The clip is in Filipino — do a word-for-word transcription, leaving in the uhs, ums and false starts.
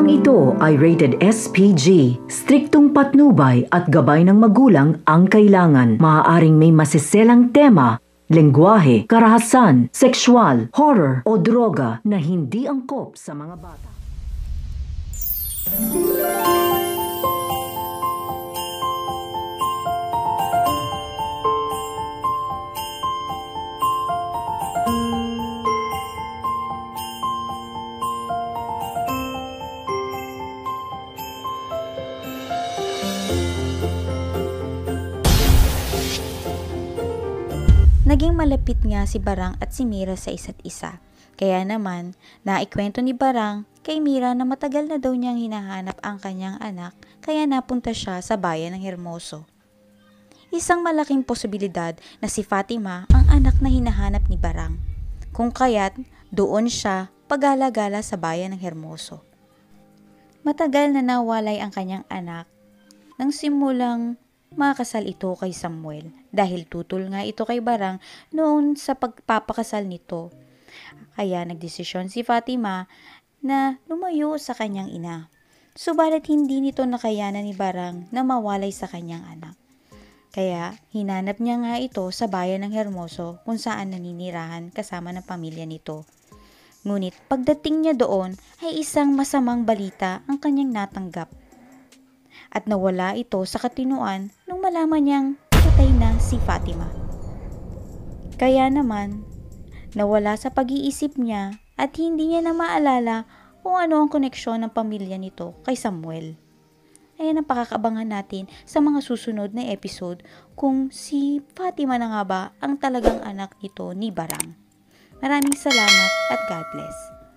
Programang ito ay rated S P G. Striktong patnubay at gabay ng magulang ang kailangan. Maaaring may masiselang tema, lengguwahe, karahasan, sexual, horror o droga na hindi angkop sa mga bata. Naging malapit nga si Barang at si Mira sa isa't isa. Kaya naman, naikwento ni Barang kay Mira na matagal na daw niyang hinahanap ang kanyang anak kaya napunta siya sa bayan ng Hermoso. Isang malaking posibilidad na si Fatima ang anak na hinahanap ni Barang. Kung kaya't doon siya pagala-gala sa bayan ng Hermoso. Matagal na nawalay ang kanyang anak nang simulang makasal ito kay Samuel dahil tutol nga ito kay Barang noon sa pagpapakasal nito. Kaya nagdesisyon si Fatima na lumayo sa kanyang ina. Subalit hindi nito nakayanan ni Barang na mawalay sa kanyang anak. Kaya hinanap niya nga ito sa bayan ng Hermoso kung saan naninirahan kasama ng pamilya nito. Ngunit pagdating niya doon ay isang masamang balita ang kanyang natanggap. At nawala ito sa katinuan nung malaman niyang patay na si Fatima. Kaya naman, nawala sa pag-iisip niya at hindi niya na maalala kung ano ang koneksyon ng pamilya nito kay Samuel. Ayan ang pakakabangan natin sa mga susunod na episode kung si Fatima na nga ba ang talagang anak nito ni Barang. Maraming salamat at God bless.